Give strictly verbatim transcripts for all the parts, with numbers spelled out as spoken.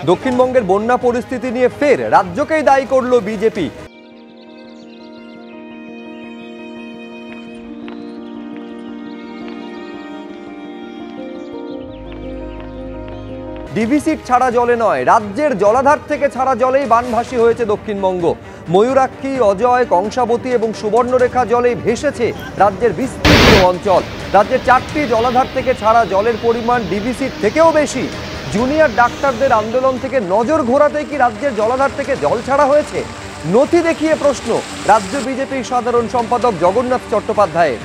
দক্ষিণবঙ্গের বন্যা পরিস্থিতি নিয়ে ফের রাজ্যকেই দায়ী করল বিজেপি। ডিভিসির ছাড়া জলে নয়, রাজ্যের জলাধার থেকে ছাড়া জলেই বানভাসী হয়েছে দক্ষিণবঙ্গ। ময়ূরাক্ষী, অজয়, কংসাবতী এবং সুবর্ণরেখা জলে ভেসেছে রাজ্যের বিস্তীর্ণ অঞ্চল। রাজ্যের চারটি জলাধার থেকে ছাড়া জলের পরিমাণ ডিভিসির থেকেও বেশি। জুনিয়র ডাক্তারদের আন্দোলন থেকে নজর ঘোরাতেই কি রাজ্যের জলাধার থেকে জল ছাড়া হয়েছে? নথি দেখিয়ে প্রশ্ন রাজ্য বিজেপির সাধারণ সম্পাদক জগন্নাথ চট্টোপাধ্যায়ের।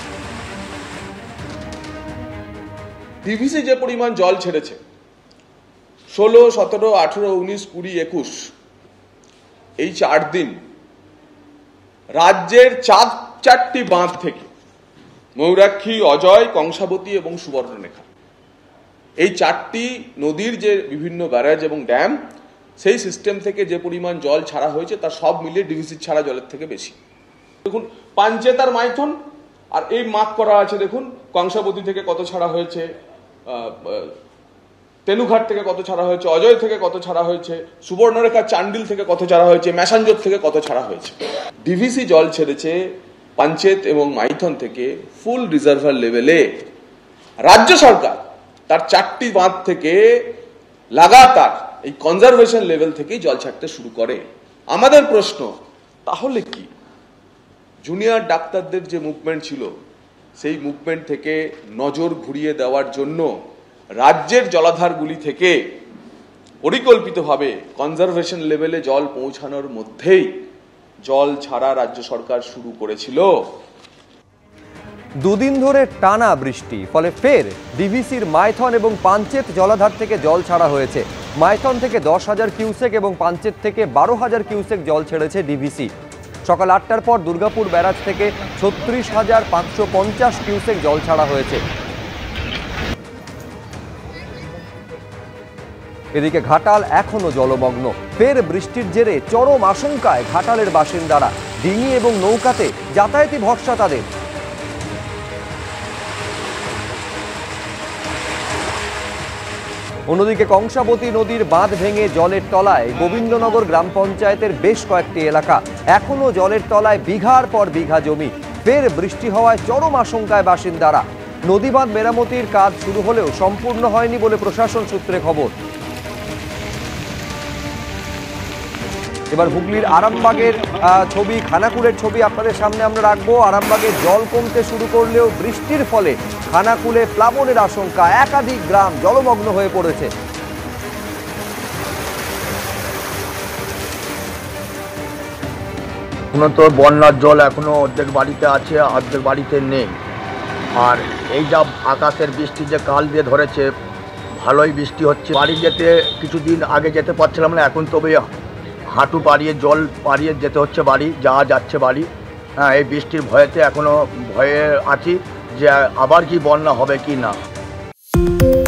ডিভিসি যে পরিমাণ জল ছেড়েছে, ষোলো, সতেরো, আঠেরো, উনিশ, কুড়ি, একুশ, এই চার দিন রাজ্যের চার চারটি বাঁধ থেকে ময়ূরাক্ষী, অজয়, কংসাবতী এবং সুবর্ণরেখা, এই চারটি নদীর যে বিভিন্ন ব্যারাজ এবং ড্যাম, সেই সিস্টেম থেকে যে পরিমাণ জল ছাড়া হয়েছে তার সব মিলিয়ে ডিভিসির ছাড়া জলের থেকে বেশি। দেখুন পাঞ্চেত আর মাইথন, আর এই মার্ক করা আছে দেখুন কংসাবতী থেকে কত ছাড়া হয়েছে, তেনুঘাট থেকে কত ছাড়া হয়েছে, অজয় থেকে কত ছাড়া হয়েছে, সুবর্ণরেখা চান্ডিল থেকে কত ছাড়া হয়েছে, ম্যাসাঞ্জোর থেকে কত ছাড়া হয়েছে। ডিভিসি জল ছেড়েছে পাঞ্চেত এবং মাইথন থেকে ফুল রিজার্ভার লেভেলে। রাজ্য সরকার তার চারটি বাঁধ থেকে লাগাতার এই কনজারভেশন লেভেল থেকেই জল ছাড়তে শুরু করে। আমাদের প্রশ্ন তাহলে কি জুনিয়র ডাক্তারদের যে মুভমেন্ট ছিল, সেই মুভমেন্ট থেকে নজর ঘুরিয়ে দেওয়ার জন্য রাজ্যের জলাধারগুলি থেকে পরিকল্পিতভাবে কনজারভেশন লেভেলে জল পৌঁছানোর মধ্যেই জল ছাড়া রাজ্য সরকার শুরু করেছিল। দুদিন ধরে টানা বৃষ্টি, ফলে ফের ডিভিসির মাইথন এবং পাঞ্চেত জলাধার থেকে জল ছাড়া হয়েছে। মাইথন থেকে দশ হাজার কিউসেক এবং পাঞ্চেত থেকে বারো হাজার কিউসেক জল ছেড়েছে ডিভিসি। সকাল আটটার পর দুর্গাপুর ব্যারাজ থেকে ছত্রিশ হাজার পাঁচশো পঞ্চাশ কিউসেক জল ছাড়া হয়েছে। এদিকে ঘাটাল এখনো জলমগ্ন। ফের বৃষ্টির জেরে চরম আশঙ্কায় ঘাটালের বাসিন্দারা। ডিঙি এবং নৌকাতে যাতায়াতি ভরসা তাদের। অন্যদিকে কংসাবতী নদীর বাঁধ ভেঙে জলের তলায় গোবিন্দনগর গ্রাম পঞ্চায়েতের বেশ কয়েকটি এলাকা। এখনো জলের তলায় বিঘার পর বিঘা জমি। ফের বৃষ্টি হওয়ায় চরম আশঙ্কায় বাসিন্দারা। নদী বাঁধ মেরামতির কাজ শুরু হলেও সম্পূর্ণ হয়নি বলে প্রশাসন সূত্রে খবর। এবার হুগলির আরামবাগের ছবি, খানাকুলের ছবি আপনাদের সামনে আমরা রাখবো। আরামবাগের জল কমতে শুরু করলেও বৃষ্টির ফলে খানাকুলে প্লাবনের আশঙ্কা। একাধিক গ্রাম জলমগ্ন হয়ে পড়েছে। তো বন্যার জল এখনো অর্ধেক বাড়িতে আছে, অর্ধেক বাড়িতে নেই। আর এই যা আকাশের বৃষ্টি যে কাল দিয়ে ধরেছে, ভালোই বৃষ্টি হচ্ছে। বাড়ি যেতে কিছুদিন আগে যেতে পারছিলাম না, এখন তবে হাঁটু পাড়িয়ে জল পাড়িয়ে যেতে হচ্ছে বাড়ি, যাওয়া যাচ্ছে বাড়ি। হ্যাঁ, এই বৃষ্টির ভয়েতে এখনো ভয়ে আছি যে আবার কি বন্যা হবে কি না।